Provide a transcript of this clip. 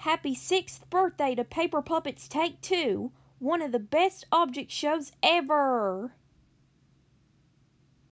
Happy 6th birthday to Paper Puppets Take Two, one of the best object shows ever!